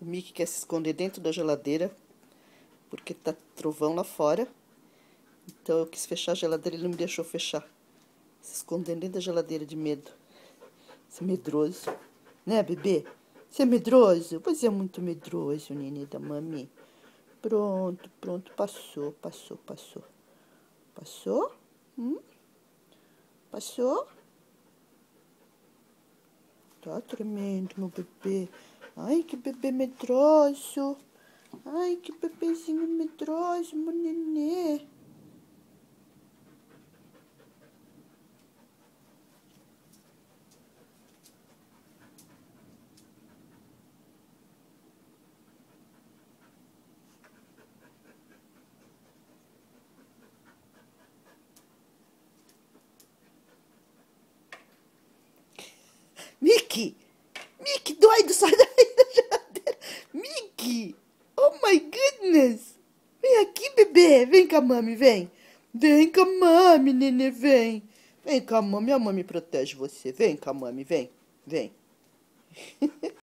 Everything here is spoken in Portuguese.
O Mickey quer se esconder dentro da geladeira, porque tá trovão lá fora. Então eu quis fechar a geladeira e ele não me deixou fechar. Se escondendo dentro da geladeira de medo. Você é medroso. Né, bebê? Você é medroso? Você é muito medroso, nenê da mami. Pronto, pronto. Passou, passou, passou. Passou? Passou? Tá tremendo, meu bebê. Ai, que bebê medroso. Ai, que bebezinho medroso, meu nenê. Mickey! Mickey, doido, sai daí da geladeira. Mickey! Oh my goodness! Vem aqui, bebê. Vem com a mami, vem. Vem com a mami, nenê, vem. Vem com a mami protege você. Vem com a mami, vem. Vem.